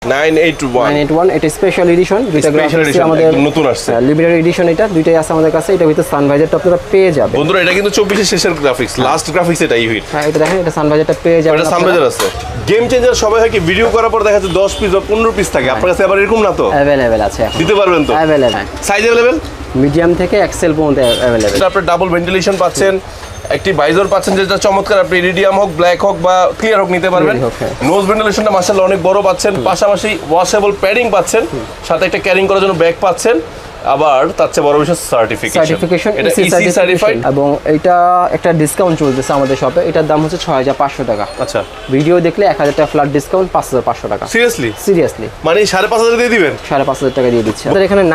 981 এটা special edition, দুইটা graphics আমাদের নতুন আসছে, লিমিটেড এডিশন, এটা দুইটাই আছে আমাদের কাছে। এটা ভিতরে সানভাইজারটা আপনারা পেয়ে যাবেন বন্ধুরা। এটা কিন্তু 24 এর শেষের গ্রাফিক্স, লাস্ট গ্রাফিক্স এটা ইউহির। হ্যাঁ এটা দেখেন, এটা সানভাইজারটা পেয়ে যাবেন। এটা সানভাইজার আছে। গেম চেঞ্জার সবাই হয় কি ভিডিও করার পর দেখা যাচ্ছে 10 পিস বা 15 পিস থাকে, আপনার কাছে আবার এরকম না তো? अवेलेबल আছে এখন, দিতে পারবেন তো? अवेलेबल। সাইজ अवेलेबल মিডিয়াম থেকে এক্সেল পর্যন্ত अवेलेबल। এটা আপনার ডাবল ভেন্টিলেশন পাচ্ছেন, একটি ভাইজার পাচ্ছেন যেটা চমৎকার, আপনি ইরিডিয়াম হোক, ব্ল্যাক হোক বা ক্লিয়ার হোক নিতে পারবেন। নোজ ভেন্টিলেশনটা মাশাআল্লাহ অনেক বড় পাচ্ছেন, পাশাপাশি ওয়াশেবল প্যাডিং পাচ্ছেন, সাথে একটা ক্যারিং করার জন্য ব্যাগ পাচ্ছেন, আবার তার চেয়ে বড় বিষয় সার্টিফিকেশন, এটা ইসি সার্টিফাইড। এবং এটা একটা ডিসকাউন্ট চলতেছে আমাদের শপে, এটার দাম হচ্ছে 6500 টাকা। আচ্ছা, ভিডিও দেখলে 1000 টাকা ফ্ল্যাট ডিসকাউন্ট, 5500 টাকা। সিরিয়াসলি মানে 5500 দিয়ে দিবেন? 5500 টাকা দিয়ে দিচ্ছি। আমাদের এখানে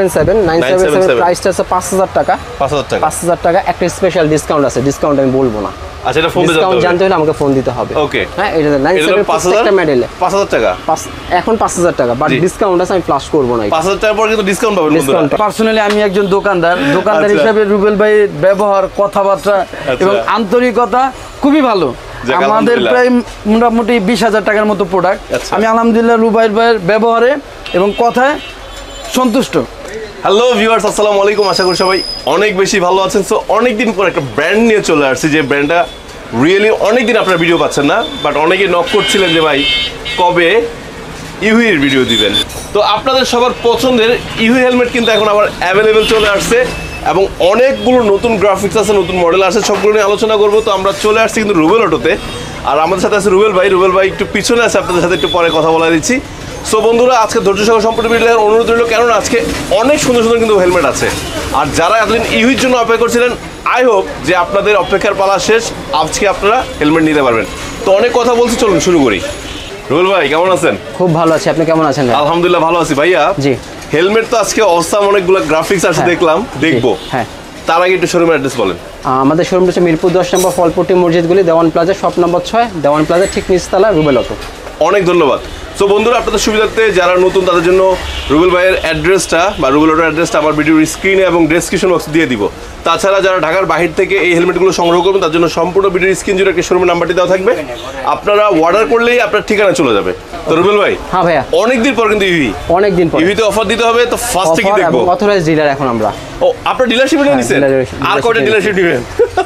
977 প্রাইসটা আছে 5000 টাকা। 5000 টাকা একটা স্পেশাল ডিসকাউন্ট আছে, ডিসকাউন্ট আমি বলবো না। আচ্ছা, এটা ফোন জানতে হলে আমাকে ফোন দিতে হবে। ওকে, হ্যাঁ এটা 97 প্রত্যেকটা মডেলে 5000 টাকা, এখন 5000 টাকা, বাট ডিসকাউন্ট আছে, আমি ফ্লাশ করব না। 5000 টাকা পর কিন্তু ডিসকাউন্ট পাবেন বন্ধুরা। পার্সোনালি আমি একজন দোকানদার হিসেবে রুবেল ভাইয়ের ব্যবহার, কথাবার্তা এবং আন্তরিকতা খুবই ভালো। আমাদের প্রায় মোটামুটি 20000 টাকার মতো প্রোডাক্ট। আমি আলহামদুলিল্লাহ রুবেল ভাইয়ের ব্যবহারে এবং কথায় সন্তুষ্ট। হ্যালো ভিউয়ার্স, আসসালামু আলাইকুম। আশা করি সবাই অনেক বেশি ভালো আছেন। সো অনেকদিন পর একটা ব্র্যান্ড নিয়ে চলে আসছি, যে ব্র্যান্ডটা রিয়েলি অনেকদিন আপনারা ভিডিও পাচ্ছেন না, বাট অনেকে নক করছিলেন যে ভাই কবে ইউহির ভিডিও দিবেন। তো আপনাদের সবার পছন্দের ইউহি হেলমেট কিন্তু এখন আবার অ্যাভেলেবেল চলে আসছে, এবং অনেকগুলো নতুন গ্রাফিক্স আছে, নতুন মডেল আছে, সবগুলো নিয়ে আলোচনা করবো। তো আমরা চলে আসছি কিন্তু রুবেল অটোতে, আর আমাদের সাথে আছে রুবেল ভাই একটু পিছনে আছে, আপনাদের সাথে একটু পরে কথা বলা দিচ্ছি। সো বন্ধুরা, আজকে ধৈর্য সহকারে সম্পূর্ণ ভিডিও দেখার অনুরোধ রইল, কেননা আজকে অনেক সুন্দর সুন্দর কিন্তু হেলমেট আছে। আর যারা এতদিন ইউহির জন্য অপেক্ষা করছিলেন, আই হোপ যে আপনাদের অপেক্ষার পালা শেষ, আজকে আপনারা হেলমেট নিতে পারবেন। তো অনেক কথা বলছি, চলুন শুরু করি। রুবেল ভাই কেমন আছেন? খুব ভালো আছি, আপনি কেমন আছেন? আলহামদুলিল্লাহ ভালো আছি ভাইয়া। জি, হেলমেট তো আজকে অসাম অনেকগুলো গ্রাফিক্স আছে দেখলাম, দেখবো। হ্যাঁ, তার আগে একটু শোরুমের অ্যাড্রেস বলেন। আমাদের শোরুম হচ্ছে মিরপুর 10 নম্বর ফলপট্টি মসজিদগুলি, Dewan plaza, shop number 6, Dewan plaza ঠিক নিচতলা, রুবেল অটো। অনেক ধন্যবাদ। সো বন্ধুরা, আপনাদের সুবিধার্থে যারা নতুন তাদের জন্য রুবেল ভাইয়ের অ্যাড্রেসটা বা রুবেল অটোর অ্যাড্রেসটা আমার ভিডিওর স্ক্রিনে এবং ডেসক্রিপশন বক্সে দিয়ে দিব। তাছাড়া যারা ঢাকার বাহির থেকে এই হেলমেটগুলো সংগ্রহ করবেন, তার জন্য সম্পূর্ণ ভিডিওর স্ক্রিন জুড়ে একটা শোরুমের নাম্বারটি দেওয়া থাকবে, আপনারা অর্ডার করলেই আপনার ঠিকানা চলে যাবে। তো রুবেল ভাই, হ্যাঁ ভাইয়া, অনেকদিন পর কিন্তু অনেকদিন পর ইভিতে অফার দিতে হবে, তো ফার্স্টে কি দেখবো? অথরাইজ ডিলার এখন আমরা। ও, আপনার ডিলারশিপে নিয়ে নিছেন? আর কয়টা ডিলারশিপ নেবেন?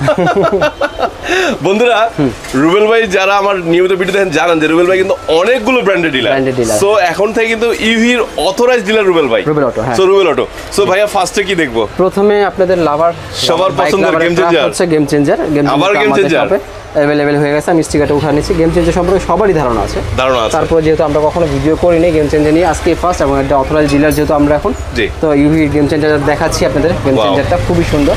বন্ধুরা, রুবেল ভাই যারা আমার নিয়মিত ভিডিও দেখেন জানেন যে রুবেল ভাই কিন্তু অনেকগুলো ব্র্যান্ডের ডিলার। সো এখন থেকে কিন্তু ইভির অথরাইজ ডিলার রুবেল ভাই, Rubel auto. So Rubel auto. So ভাইয়া ফার্স্টে কি দেখবো? প্রথমে আপনাদের লাভার সবার পছন্দের গেম চেঞ্জার হচ্ছে গেম চেঞ্জার। আবার গেম চেঞ্জার অ্যাভেলেবেল হয়ে গেছে, আমি স্টিকারটা উঠা নিচ্ছি। গেম চেঞ্জার সম্পর্কে সবারই ধারণা আছে। তারপর যেহেতু আমরা কখনো ভিডিও করিনি গেম চেঞ্জার নিয়ে, আজকে ফার্স্ট, এবং একটা অথরাইজ ডিলার যেহেতু আমরা এখন, তো ইউভি গেম চেঞ্জার দেখাচ্ছি আপনাদের। গেম চেঞ্জারটা খুবই সুন্দর,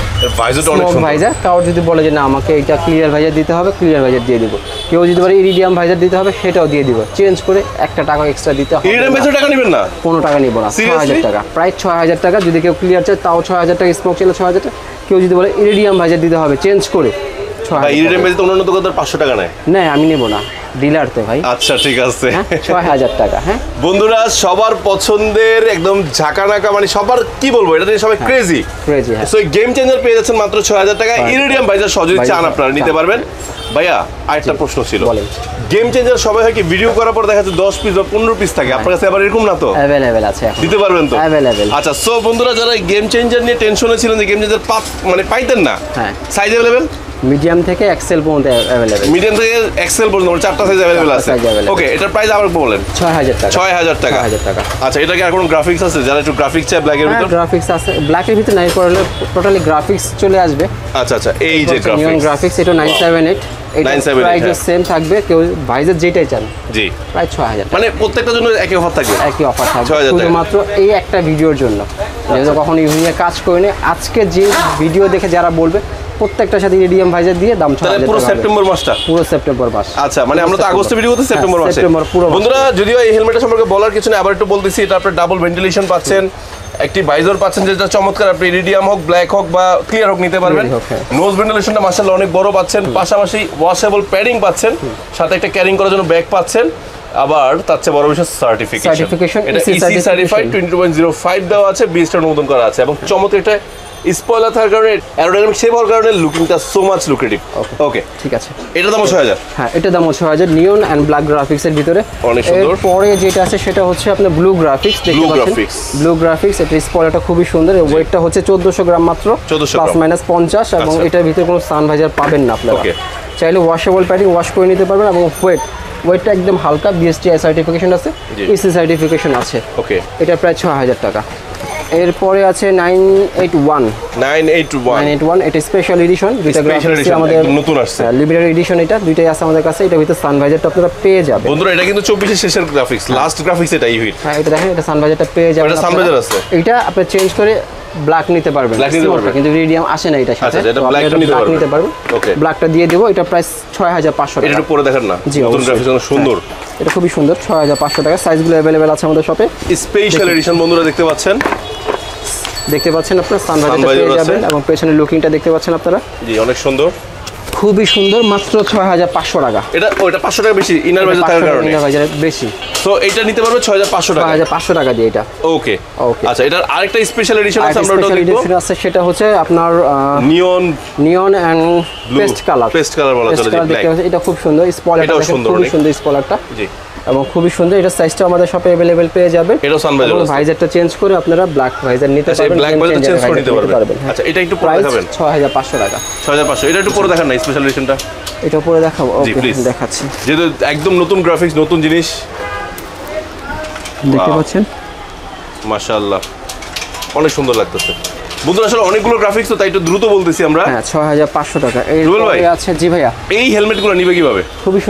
ভাইজার। কারোর যদি বলে যে না আমাকে এটা ক্লিয়ার ভাইজার দিতে হবে, ক্লিয়ার ভাইজার দিয়ে দিব। কেউ যদি বলে ইরিডিয়াম ভাইজার দিতে হবে, সেটাও দিয়ে দিব, চেঞ্জ করে একটা টাকা এক্সট্রা দিতে হবে। ইরিডিয়াম ভাইজার টাকা নেবেন না? কোনো টাকা নিব না। 6000 টাকা, প্রায় 6000 টাকা। যদি কেউ ক্লিয়ার চায় তাও 6000 টাকা, স্মোক চাইলে 6000 টাকা। কেউ যদি বলে ইরিডিয়াম ভাইজার দিতে হবে, চেঞ্জ করে ইরিডিয়াম ভাইজার তো অন্য দোকানদার 500 টাকা নেয়। না, আমি নেব না, ডিলার তো ভাই। আচ্ছা ঠিক আছে, 6000 টাকা। হ্যাঁ বন্ধুরা, সবার পছন্দের একদম ঝাঁকানাকা, মানে সবার কি বলবো, এটা নিয়ে সবাই ক্রেজি। হ্যাঁ। সো গেম চেঞ্জার পেয়ে যাচ্ছেন মাত্র 6000 টাকা। ইরিডিয়াম ভাইজার সহজে চান আপনারা নিতে পারবেন। ভাইয়া আরেকটা প্রশ্ন ছিল, গেম চেঞ্জার সবাই হয় কি ভিডিও করার পর দেখা যাচ্ছে 10 পিস বা 15 পিস থাকে, আপনার কাছে আবার এরকম না তো? अवेलेबल আছে, দিতে পারবেন তো? अवेलेबल। আচ্ছা, সো বন্ধুরা যারা গেম চেঞ্জার নিয়ে টেনশনে ছিলেন যে গেম চেঞ্জার মানে পাইতেন না, হ্যাঁ, সাইজ अवेलेबल মিডিয়াম থেকে এক্সেল পর্যন্ত अवेलेबल। মিডিয়াম থেকে এক্সেল পর্যন্ত চারটা সাইজ अवेलेबल আছে। ওকে, এটার প্রাইস আবার বলেন। 6000 টাকা। 6000 টাকা। 6000 টাকা। আচ্ছা, এটা কি আর কোনো গ্রাফিক্স আছে? যারা একটু গ্রাফিক্স চায় ব্ল্যাক এর ভিতর? গ্রাফিক্স আছে, ব্ল্যাক এর ভিতর নাই, করলে টোটালি গ্রাফিক্স চলে আসবে। আচ্ছা আচ্ছা, এই যে গ্রাফিক্স, এটা 978, এটা প্রাইস সেম থাকবে। কেউ ভাইজার যেটাই চান, জি, প্রায় 6000। মানে প্রত্যেকটার জন্য একই অফার থাকবে? একই অফার থাকবে, শুধুমাত্র এই একটা ভিডিওর জন্য। যেহেতু কখনো ইউনিয়ে কাজ করিনি, আজকে যে ভিডিও দেখে যারা বলবে প্রত্যেকটার সাথে ইরিডিয়াম ভাইজার দিয়ে দাম 6000 টাকা। পুরো সেপ্টেম্বর মাসটা? পুরো সেপ্টেম্বর মাস। আচ্ছা, মানে আমরা তো আগস্টে ভিডিও করতে, সেপ্টেম্বর মাসে। বন্ধুরা, যদিও এই হেলমেটের সম্পর্কে বলার কিছু নেই, আবার একটু বলতেছি, এটা আপনার ডাবল ভেন্টিলেশন পাচ্ছেন, একটি ভাইজার পাচ্ছেন যেটা চমৎকার, আপনি ইরিডিয়াম হোক, ব্ল্যাক হোক বা ক্লিয়ার হোক নিতে পারবেন। নোজ ভেন্টিলেশনটা মাশাআল্লাহ অনেক বড় পাচ্ছেন, পাশাপাশি ওয়াশেবল প্যাডিং পাচ্ছেন, সাথে একটা ক্যারিং করার জন্য ব্যাগ পাচ্ছেন, আবার তার চেয়ে বড় বিষয় সার্টিফিকেশন। এটা ইসি সার্টিফাইড 22.05 দেওয়া আছে, বিএসটা অনুমোদন করা আছে এবং চমৎকার এটা স্পয়লার থাকার কারণে অ্যারোডাইনামিক শেপ হওয়ার কারণে লুকিংটা সো মাচ লুক্রেটিভ। ওকে ঠিক আছে, এটার দাম 6000। হ্যাঁ, এটার দাম 6000, নিয়ন এন্ড ব্ল্যাক গ্রাফিক্স এর ভিতরে। অনেক সুন্দর। পরে যেটা আছে সেটা হচ্ছে আপনার ব্লু গ্রাফিক্স, দেখতে পাচ্ছেন ব্লু গ্রাফিক্স। এটা স্পয়লারটা খুবই সুন্দর, ওয়েটটা হচ্ছে 1400 গ্রাম মাত্র, প্লাস মাইনাস 50, এবং এটার ভিতরে কোনো সান ভাইজার পাবেন না আপনারা। চাইলে ওয়াশেবল প্যাডিং ওয়াশ করে নিতে পারবেন, এবং ওয়েটটা একদম হালকা, বিএসটিআই সার্টিফিকেশন আছে, ইসি সার্টিফিকেশন আছে। ওকে, এটা প্রায় 6000 টাকা। এরপরে আছে 981, এটা স্পেশাল এডিশন, দুইটা গ্রাফিক্স আমাদের নতুন আসছে, লিমিটেড এডিশন, এটা দুইটাই আছে আমাদের কাছে। এটা ভিতরে সানভাইজারটা আপনারা পেয়ে যাবেন বন্ধুরা। এটা কিন্তু 24 এর শেষের গ্রাফিক্স, লাস্ট গ্রাফিক্স এটা ইউহির। হ্যাঁ, এটা দেখেন, এটা সানভাইজারটা পেয়ে যাবেন। এটা সানভাইজার আছে, এটা আপনি চেঞ্জ করে ব্ল্যাক নিতে পারবেন, কিন্তু রেডিয়াম আসে না এটার সাথে। এটা ব্ল্যাক নিতে পারবেন। ওকে, ব্ল্যাকটা দিয়ে দেব। এটা প্রাইস 6500 টাকা। এটা পরে দেখেন না, নতুন গ্রাফিক্স অনেক সুন্দর, এটা খুবই সুন্দর। 6500 টাকা। সাইজগুলো अवेलेबल আছে আমাদের শপে। স্পেশাল এডিশন বন্ধুরা দেখতে পাচ্ছেন আপনারা সানভাইজারটা পেয়ে যাবেন, এবং পেছনের লুকিংটা দেখতে পাচ্ছেন আপনারা। জি, অনেক সুন্দর, খুবই সুন্দর, মাত্র 6500 টাকা। এটা ওইটা 500 টাকা বেশি, ইনার ভাইজার থাকার কারণে ইনার ভাইজার বেশি। সো এটা নিতে পারবে 6500 টাকা। 6500 টাকা দিয়ে এটা। ওকে ওকে। আচ্ছা, এটার আরেকটা স্পেশাল এডিশন আছে, আমরা ওটা দেখব। এডিশন আছে, সেটা হচ্ছে আপনার নিয়ন এন্ড পেস্ট কালার বলা চলে। এটা খুব সুন্দর স্পয়লারটা, খুবই সুন্দর স্পয়লারটা। জি, এবং খুবই সুন্দর। এটা সাইজটা আমাদের শপে अवेलेबल পেয়ে যাবেন। এটা সানভাইজার আছে, ভাইজারটা চেঞ্জ করে আপনারা ব্ল্যাক ভাইজার নিতে পারবেন, ব্ল্যাক ভাইজার চেঞ্জ করে নিতে পারবেন। আচ্ছা, এটা একটু পরে দেখাবেন। 6500 টাকা। 6500। এটা একটু পরে দেখান না স্পেশাল এডিশনটা। এটা পরে দেখাবো। ওকে, দেখাচ্ছি। যেহেতু একদম নতুন গ্রাফিক্স, নতুন জিনিস দেখতে পাচ্ছেন, মাশাআল্লাহ অনেক সুন্দর লাগতেছে বন্ধুরা। আসলে অনেকগুলো গ্রাফিক্স তো, তাই একটু দ্রুত বলতেছি আমরা। হ্যাঁ, 6500 টাকা। এই আছে। জি ভাইয়া, এই হেলমেটগুলো নিবে কিভাবে?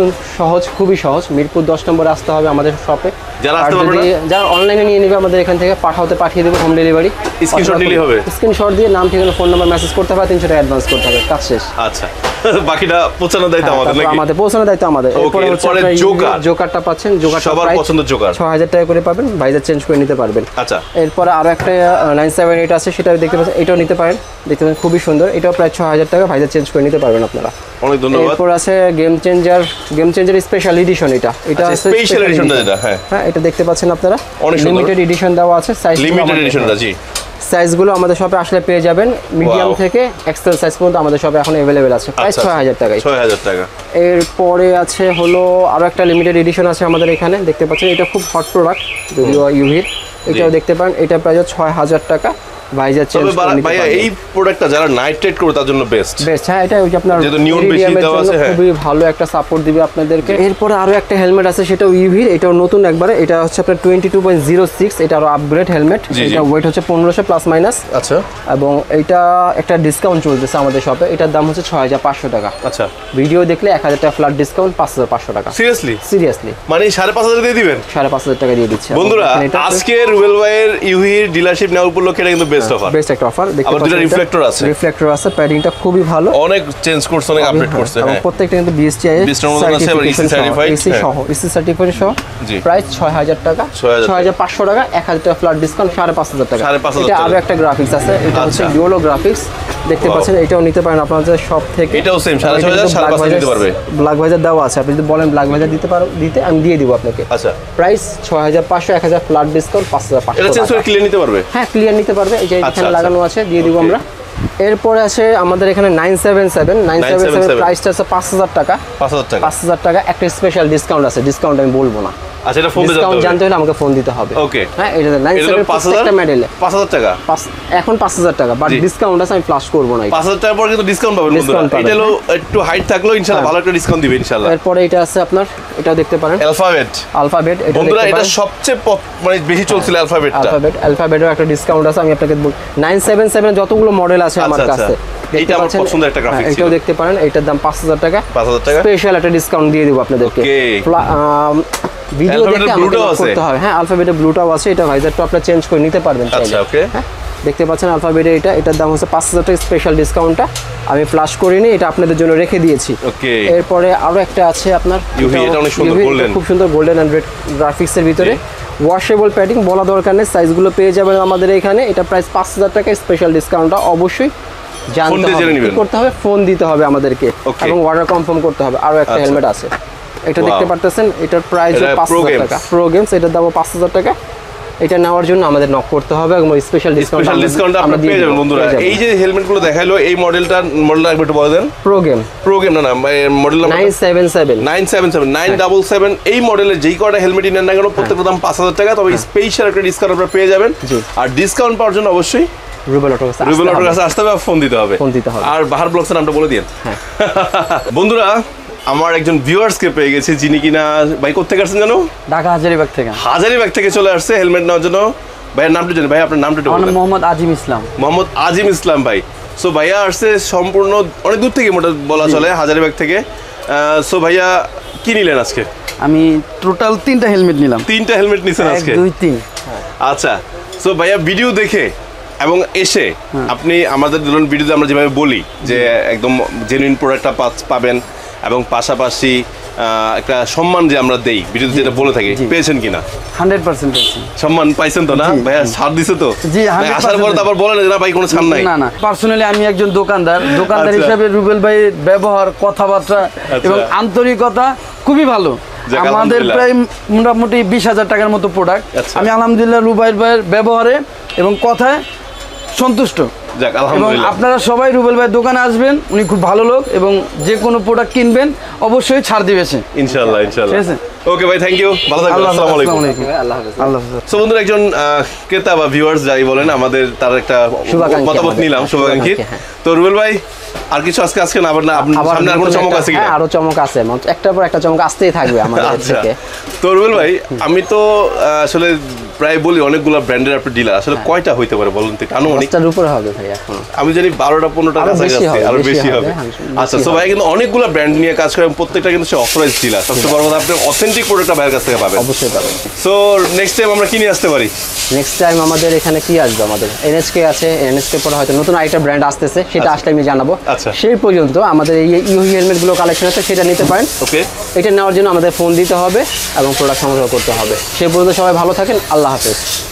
খুবই সহজ। মিরপুর 10 নম্বরে আসতে হবে আমাদের শপে। যারা অনলাইনে নিয়ে নেবে আমাদের এখান থেকে পাঠিয়ে দেবো, হোম ডেলিভারি। স্ক্রিনশট নিলেই হবে। স্ক্রিনশট দিয়ে নাম, ঠিকানা, ফোন নাম্বার মেসেজ করতে হবে, 300 টাকা অ্যাডভান্স করতে হবে, কাজ শেষ। আচ্ছা, বাকিটা পৌঁছানোর দায়িত্ব আমাদের নাকি? আমাদের পৌঁছানোর দায়িত্ব আমাদের। এরপরে জোকারটা পাচ্ছেন, জোকারটা সবার পছন্দের জোকার 6000 টাকা করে পাবেন, ভাইজার চেঞ্জ করে নিতে পারবেন। আচ্ছা, এরপরে আরো একটা 978 আছে, সেটা দেখতে পাচ্ছেন, এটাও নিতে পারেন। দেখতে পাচ্ছেন খুবই সুন্দর, এটাও প্রায় 6000 টাকা, ভাইজার চেঞ্জ করে নিতে পারবেন আপনারা। অনেক ধন্যবাদ। এরপর আছে গেম চেঞ্জার স্পেশাল এডিশন। এটা স্পেশাল এডিশনটা যেটা, হ্যাঁ, এটা দেখতে পাচ্ছেন আপনারা, লিমিটেড এডিশন দেওয়া আছে। লিমিটেড এডিশনটা, জি। সাইজগুলো আমাদের শপে আসলে পেয়ে যাবেন, মিডিয়াম থেকে এক্সেল সাইজ পর্যন্ত আমাদের শপে এখন अवेलेबल আছে, প্রাইস 6000 টাকায়। 6000 টাকা। এরপরে আছে হলো আরো একটা লিমিটেড এডিশন আছে আমাদের এখানে, দেখতে পাচ্ছেন। এটা খুব হট প্রোডাক্ট, যদিও ইউভির। এটাও দেখতে পারেন, এটা প্রাইস 6000 টাকা, ভাইজার চেঞ্জ করে নিতে ভাইয়া পারবেন। এই প্রোডাক্টটা যারা নাইট ট্রেড করে তার জন্য বেস্ট। হ্যাঁ, এটা ওই যে আপনার যেহেতু নিয়ন বেশি দেওয়া আছে, খুবই ভালো একটা সাপোর্ট দিবে আপনাদেরকে। এরপরে আরো একটা হেলমেট আছে, সেটাও ইউভির, এটাও নতুন একবারে। এটা হচ্ছে আপনার 22.06, এটা আরো আপগ্রেড হেলমেট। এটা ওয়েট হচ্ছে 1500 প্লাস মাইনাস। আচ্ছা, এবং এটা একটা ডিসকাউন্ট চলতেছে আমাদের শপে, এটার দাম হচ্ছে 6500 টাকা। আচ্ছা, ভিডিও দেখলে 1000 টাকা ফ্ল্যাট ডিসকাউন্ট, 5500 টাকা। সিরিয়াসলি মানে 5500 দিয়ে দিবেন? 5500 টাকা দিয়ে দিচ্ছি বন্ধুরা। আজকে রুবেল ভাইয়ের ইউভির ডিলারশিপ নেওয়ার উপলক্ষে এটা কিন্তু বেস্ট অফার, বেস্ট একটা অফার। দেখতে পাচ্ছেন, দুটো রিফ্লেক্টর আছে, প্যাডিংটা খুবই ভালো, অনেক চেঞ্জ করছে, অনেক আপডেট করছে। এবং প্রত্যেকটা কিন্তু বিএসটিআই সার্টিফিকেশন সহ, ইসি সার্টিফিকেশন সহ। প্রাইস 6000 টাকা, 6500 টাকা, 1000 টাকা ফ্ল্যাট ডিসকাউন্ট, 5500 টাকা। এটা আরো একটা গ্রাফিক্স আছে, এটা হচ্ছে ডিওলো গ্রাফিক্স, দেখতে পাচ্ছেন। এটাও নিতে পারেন আপনাদের শপ থেকে। এটাও সেম 6500 5500 দিতে পারবে। ব্ল্যাক ভাইজার দেওয়া আছে, আপনি যদি বলেন ব্ল্যাক ভাইজার দিতে আমি দিয়ে দিব আপনাকে। আচ্ছা, প্রাইস 6500, 1000 ফ্ল্যাট ডিসকাউন্ট, 5500। এটা চেঞ্জ করে ক্লিয়ার নিতে পারবে? হ্যাঁ, ক্লিয়ার নিতে পারবে, এই যে এখানে লাগানো আছে, দিয়ে দিব আমরা। এরপরে আছে আমাদের এখানে 977 প্রাইসটা আছে 5000 টাকা। 5000 টাকা একটা স্পেশাল ডিসকাউন্ট আছে, ডিসকাউন্ট আমি বলবো না। আচ্ছা, এটা ফোন দিতে হবে, জানতে হলে আমাকে ফোন দিতে হবে। ওকে, হ্যাঁ, এটা 97 প্রত্যেকটা মডেলে 5000 টাকা। এখন 5000 টাকা, বাট ডিসকাউন্ট আছে, আমি ফ্লাশ করব না। 5000 টাকার পর কিন্তু ডিসকাউন্ট পাবেন বন্ধুরা। এটা হলো একটু হাইট থাকলো, ইনশাআল্লাহ ভালো একটা ডিসকাউন্ট দিবে ইনশাআল্লাহ। এরপর এটা আছে আপনার, এটাও দেখতে পারেন, আলফাবেট। এটা বন্ধুরা, এটা সবচেয়ে মানে বেশি চলছিল আলফাবেটের একটা ডিসকাউন্ট আছে, আমি আপনাকে 977 যতগুলো মডেল আছে আমার কাছে, এইটা আমার পছন্দের একটা গ্রাফিক্স। এটাও দেখতে পারেন, এটার দাম 5000 টাকা। স্পেশাল একটা ডিসকাউন্ট দিয়ে দেব আপনাদেরকে। ভিডিও দেখে আমাকে করতে হবে। হ্যাঁ, আলফাবেটের ব্লুটাও আছে, এটা ভাইজারটা আপনি চেঞ্জ করে নিতে পারবেন। আচ্ছা, ওকে, হ্যাঁ, দেখতে পাচ্ছেন আলফাবেটের এটার দাম হচ্ছে 5000 টাকা, স্পেশাল ডিসকাউন্টটা আমি ফ্লাশ করিনি, এটা আপনাদের জন্য রেখে দিয়েছি। ওকে, এরপরে আরো একটা আছে আপনার, এটা অনেক সুন্দর, খুব সুন্দর গোল্ডেন এন্ড রেড গ্রাফিক্সের ভিতরে। ওয়াশেবল প্যাডিং, বলা দরকার নেই, সাইজগুলো পেয়ে যাবেন আমাদের এখানে। এটা প্রাইস 5000 টাকা, স্পেশাল ডিসকাউন্টটা অবশ্যই জানতে হবে, কি করতে হবে, ফোন দিতে হবে আমাদেরকে, এবং অর্ডার কনফার্ম করতে হবে। আরো একটা হেলমেট আছে, এটা দেখতে পারতেছেন, এটার প্রাইস 5000 টাকা। প্রো গেমস, এটার দাম 5000 টাকা। এটা নেওয়ার জন্য আমাদের নক করতে হবে এবং স্পেশাল ডিসকাউন্ট আপনারা পেয়ে যাবেন বন্ধুরা। এই যে হেলমেটগুলো দেখাইলো, এই মডেলটা একটু বলে দেন। প্রো গেম না মডেল নাম্বার 977 এই মডেলের যেই কয়টা হেলমেটই নেন না কেন প্রত্যেকটা দাম 5000 টাকা। তবে স্পেশাল একটা ডিসকাউন্ট আপনারা পেয়ে যাবেন। আর ডিসকাউন্ট পাওয়ার জন্য অবশ্যই রুবেল অটোর কাছে আসতে হবে, ফোন দিতে হবে। আর বাহার ব্লগসের নামটা বলে দিন। বন্ধুরা, আমার একজন ভিউয়ার্সকে পেয়ে গেছি যিনি কিনা ভাই কোথেকে আসছেন জানো? ঢাকা হাজারীবাগ থেকে। হাজারীবাগ থেকে চলে আসছে হেলমেট নেওয়ার জন্য। ভাইয়ের নামটা জানি, ভাই আপনার নামটা একটু বলুন। মোহাম্মদ আজিম ইসলাম। মোহাম্মদ আজিম ইসলাম ভাই। সো ভাইয়া আসছে সম্পূর্ণ অনেক দূর থেকে মোটা বলা চলে, হাজারীবাগ থেকে। সো ভাইয়া কি নিলেন আজকে? আমি টোটাল 3টা হেলমেট নিলাম। 3টা হেলমেট নিছেন আজকে? 1 2 3। আচ্ছা, সো ভাইয়া ভিডিও দেখে এবং এসে আপনি আমাদের ধরুন ভিডিওতে আমরা যেভাবে বলি যে একদম জেনুইন প্রোডাক্টটা পাবেন এবং পাশাপাশি একটা সম্মান যে আমরা দেই ভিডিওতে যেটা বলে থাকি, পেয়েছেন কিনা? 100% পেয়েছি। সম্মান পাইছেন তো না ভাইয়া? ছাড় দিছে তো? জি, 100%। আসার পর তারপর বলেন না ভাই কোনো ছাড় নাই? না না, পার্সোনালি আমি একজন দোকানদার হিসেবে রুবেল ভাইয়ের ব্যবহার, কথাবার্তা এবং আন্তরিকতা খুবই ভালো। আমাদের প্রায় মোটামুটি 20000 টাকার মতো প্রোডাক্ট। আমি আলহামদুলিল্লাহ রুবেল ভাইয়ের ব্যবহারে এবং কথায় সন্তুষ্ট। এবং আপনারা সবাই রুবেল ভাইয়ের দোকানে আসবেন, উনি খুব ভালো লোক এবং যে কোনো প্রোডাক্ট কিনবেন অবশ্যই ছাড় দিবে সে, ইনশাআল্লাহ। ঠিক আছে? ওকে ভাই, থ্যাংক ইউ, ভালো থাকবেন। আসসালামু আলাইকুম। আল্লাহ হাফেজ। সো বন্ধুরা, একজন ক্রেতা বা ভিউয়ার্স যাই বলেন, আমাদের তার একটা মতামত নিলাম, শুভাকাঙ্ক্ষী। তো রুবেল ভাই, আর কিছু আজকে না, আবার সামনে আর কোনো চমক আছে কিনা? আরো চমক আছে, একটার পর একটা চমক আসতেই থাকবে আমাদের থেকে। তো রুবেল ভাই, আমি তো আসলে প্রায় বলি অনেকগুলো ব্র্যান্ডের আপনি ডিলার, আসলে কয়টা হইতে পারে বলুন তো? অনেকটার উপরে হবে ভাই এখন। আমি জানি 12টা 15টা কাছাকাছি, আরো বেশি হবে। আচ্ছা, সো ভাই কিন্তু অনেকগুলো ব্র্যান্ড নিয়ে কাজ করে, প্রত্যেকটা কিন্তু সে অথরাইজড ডিলার। সবচেয়ে বড় কথা, আপনি অথেন্টিক প্রোডাক্টটা ভাইয়ের কাছ থেকে পাবেন। অবশ্যই পাবেন। সো নেক্সট টাইম আমরা কি নিয়ে আসতে পারি? নেক্সট টাইম আমাদের এখানে কি আসবে? আমাদের এনএসকে আছে, এনএসকে পরে হয়তো নতুন আরেকটা ব্র্যান্ড আসতেছে, সেটা আসলে আমি জানাবো। সেই পর্যন্ত আমাদের এই ইউহি হেলমেটগুলো কালেকশন আছে, সেটা নিতে পারেন। ওকে, এটা নেওয়ার জন্য আমাদের ফোন দিতে হবে এবং প্রোডাক্ট সংগ্রহ করতে হবে। সেই পর্যন্ত সবাই ভালো থাকেন, আল্লাহ হাফেজ।